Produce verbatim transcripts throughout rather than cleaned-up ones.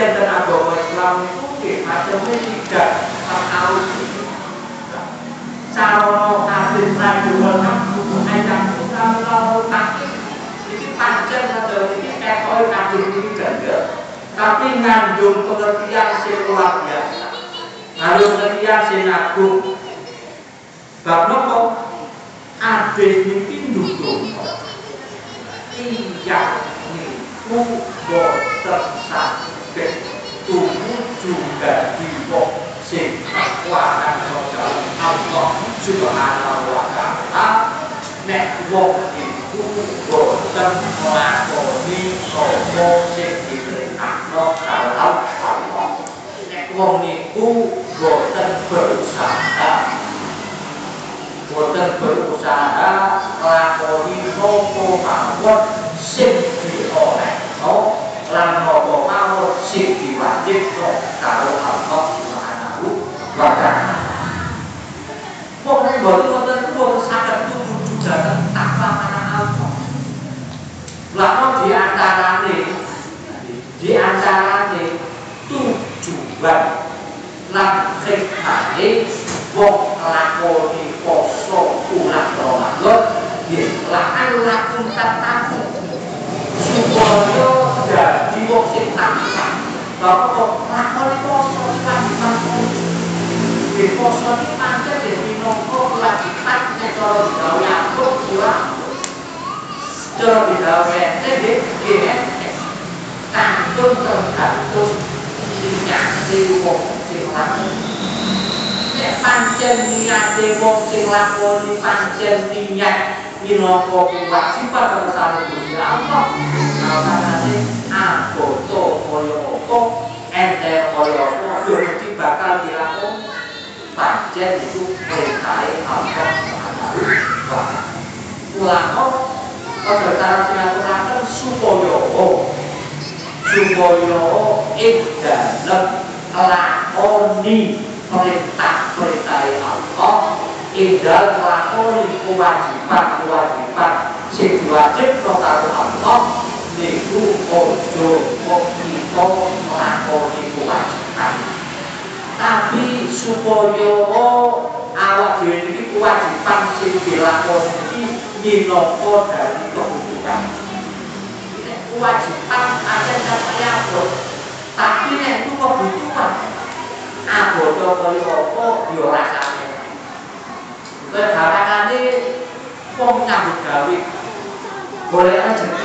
pancen dan agama Islam itu nggih macamnya tidak terkaus. Cara kasih tradisional kan kudu ayam kalau kaki ini pancen atau ini ekor kaki ini ganda. Tapi ngandung pengertian sing luar biasa. Ngandung pengertian sing agung. Bab nopo? Adeh iki ndukung. Iya niku boten saged tumuju dadi wong sing takwa kepada Allah Subhanahu wa taala. Nek wong iku boten nglakoni apa sing diperintahno karo Allah. Nek wong niku boten berusaha boten berusaha nglakoni apa mawon sing diolehno lan apa mawon sing diwajibno karo Allah Subhanahu wa taala. Wong nek boten wonten kuwi saged tumuju dhateng takwa marang Allah. Lalu di antarane di antarane tujuan lan hikmate wong nglakoni poso ulang Ramadan nggih lan lakon tatamu supaya dadi wong sing takwa. Bapak lakoni poso kewajiban nggih poso iki pancen dadi minangka kewajiban nek cara digawe aku ya. Cara digawe nggih nggih kantun tergantung niate wong sing lakoni. Nek pancen niate wong sing lakoni pancen niat minangka kewajiban kersane Gusti Allah. Alasanane aboto kaya apa ente kaya apa yo mesti bakal dilakoni. Pancen itu perintahe Allah Subhanahu wa taala. Ulama perkara sing aturaken supaya supaya ing dalem lakoni perintah-perintah Allah indal lakoni kewajiban-kewajiban sing diwajibno karo Allah niku ojo kok kita lakoni kewajiban. Tapi supaya awak dhewe iki kewajiban sing dilakoni iki minangka dari kebutuhan. Nek kewajiban ada kaya apa? Tapi nek itu kebutuhan aboto kaya apa ya rasane. Kaya gampangane wong nyambut gawe golek rezeki.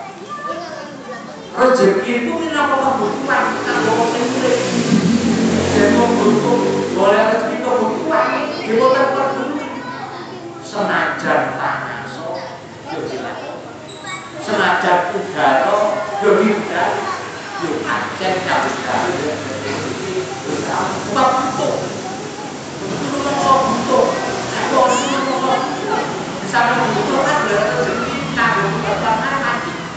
Rezeki itu minangka kebutuhan kanggo wong sing urip. Demo butuh golek rezeki kebutuhan diboten peduli. Senajan panas yo dilakoni. Senajan udara yo hindari. Yo pancen nyambut gawe yo bukan butuh, butuh apa butuh, kalau butuh, misalnya butuh kan berarti rezeki kagum berpasangan,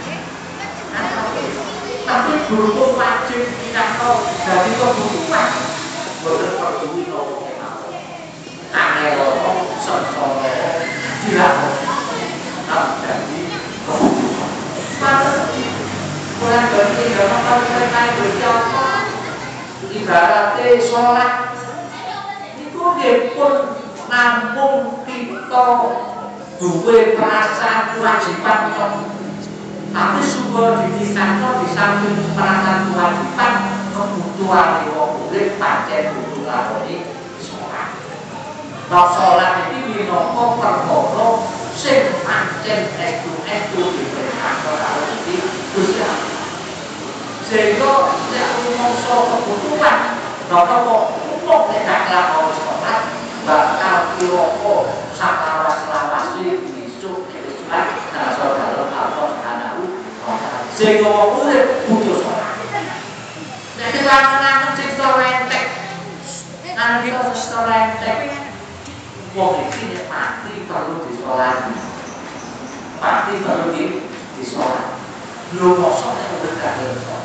tapi butuh wajib kita tahu dari kebutuhan, bukan peduli nopo kenapa, aneh loh, sensor, dilakukan, tapi dari kebutuhan. Pasti mulai dari dalam mereka berjauh. Ibaratnya sholat itu pun nampung kita duwe perasaan kewajiban tapi sumber dikisahkan di samping perasaan kewajiban kebutuhan wong urip pancen kudu nglakoni sholat. Nah sholat iki minangka perkara sing pancen estu-estu diperintahkan karo Gusti Allah. Sehingga nek rumangsa kebutuhan bapak kok umum nek gak nglakoni sholat bakal kira-kira sakawas-lawasi besok kesuwen dasar dalem Allah Subhanahu wa taala. Sehingga wong urip butuh sholat. Nek kelangan cipta entek nang kita cipta entek wong iki nek mati perlu disolati. Mati perlu disolati. Lho mosok nek udah gak sholat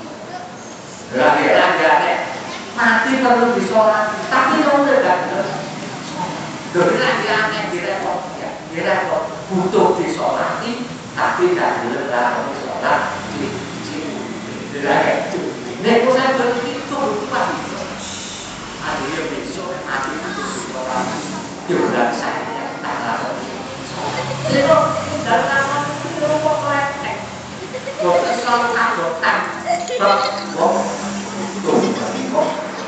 lagi-lagi mati perlu disolati, tapi kalau udah gak bener jadi lagi-lagi direpot ya, direpot butuh disolati, tapi gak bener lah kalau disolat di sini lagi itu Nek saya berpikir itu bukan itu. Ada yang besok, ada yang besok orang diulang saya tak lalu. Jadi dalam nama itu kok lecek. Kok selalu anggotan. Kok kok tuh kok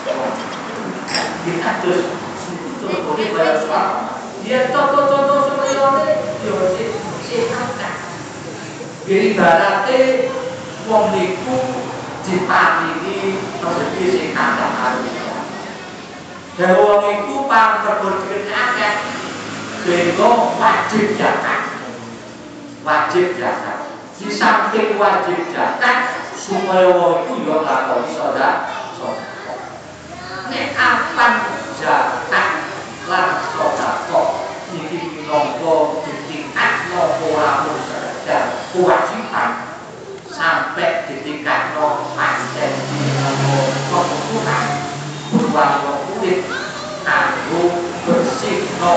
kita terus terus boleh bayar soal. Dia toto-toto seperti ini, dia si si angkat. Jadi berarti wong niku dipatini rezeki sing kathah harus. Dan wong iku pang berbuat akeh sehingga wajib zakat. Wajib zakat. Di samping wajib zakat supaya wong iku yo nglakoni sedekah. Nek apan zakat lan sedekah iki minangka ditingkatno ora mung sekedar kewajiban sampai ditingkatno pancen dinamo kebutuhan berwarna kulit kanggo bersihno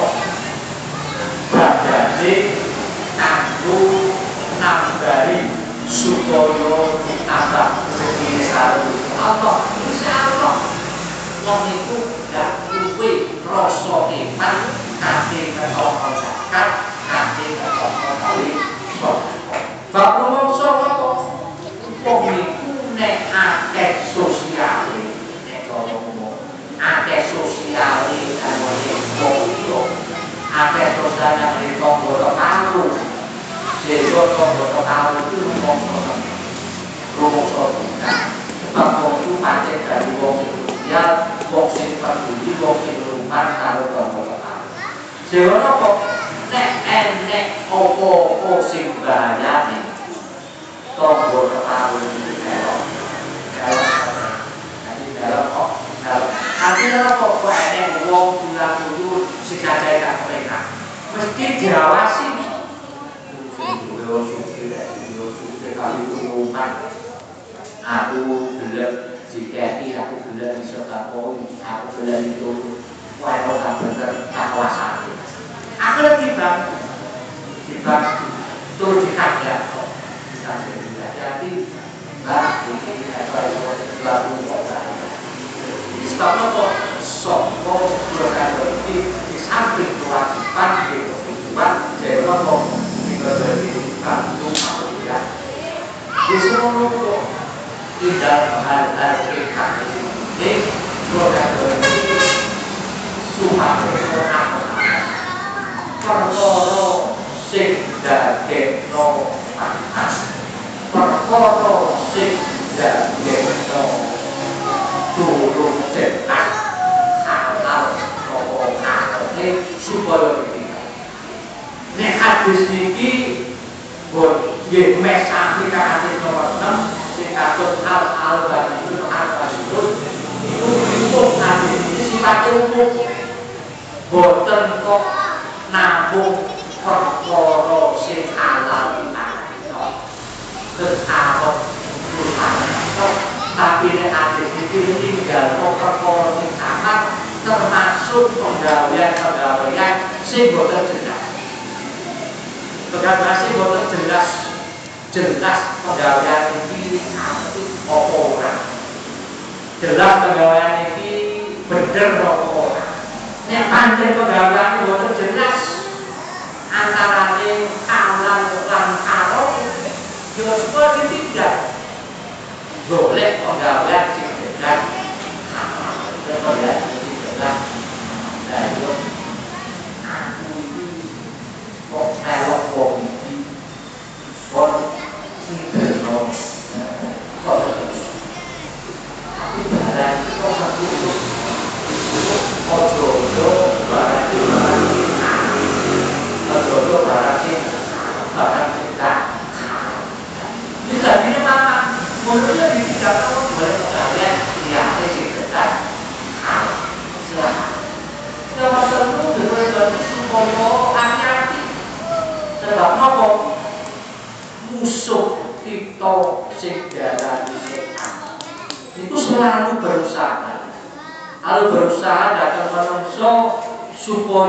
badane kanggo nambahi supaya ditambah rezeki karo Allah. Insyaallah wong iku gak duwe rasa iman kanthi ngetokno zakat, kanthi ngetokno kali sedekah. Bab rumangsa apa? Wong iku nek akeh sosiale, nek ngomong akeh sosiale karo wong liya, akeh sosiale karo tangga karo. Jadi tangga karo itu rumangsa. Rumangsa kan. Sebab wong itu pancen dari wong sosial, wong sing peduli, wong sing rumah karo tangga karo. Sehingga kok nek enek apa-apa sing bahayane tangga karo iki elok. Jadi dalam kok artinya kok kok enek wong bulan dulu sing kajae gak mereka mesti diawasi. Yo suci yo suci kali rumah. Aku gelem jiketi, aku gelem iso takon, aku gelem itu wae ora bener kawasan. Aku lagi bang, dibang tur dikagak kok. Jadi mbak ini apa itu lagu kota. Sebab apa soko berkata ini di samping kewajiban di kewajiban jadi apa kita jadi bantu manusia. Di seluruh tidak hal-hal ikan ini berkata ini sumpah berkata perkara sing dadekno panas, perkara sing dadekno turun cetak halal nopo kate supaya kita. Nek hadis niki bon nggih mes sami hadis nomor enam sing katut al-al bani al-basrus itu umum hadis ini sifatnya umum. Boten kok nabung perkara sing halal kita ketawon Tuhan tapi nek hadis iki tinggal perkara sing halal termasuk penggawean-penggawean sing boten jelas. Penggawean sing boten jelas jelas penggawean iki apa ora. Jelas penggawean iki bener apa ora. Nek pancen penggawean boten jelas antarane halal lan haram yo seperti tidak boleh penggawean sing jelas halal penggawean sing jelas lah yo aku iki kok elok wong iki kok sinterno kok aku barang kok aku ojo-ojo barang iki ojo-ojo barang iki barang kita bisa ini mana menurutnya di tidak tahu boleh kalian lihat sih dekat silahkan kalau tentu dengan supaya hati-hati sebab apa musuh kita sing darani setan itu selalu berusaha lalu berusaha datang menungso supaya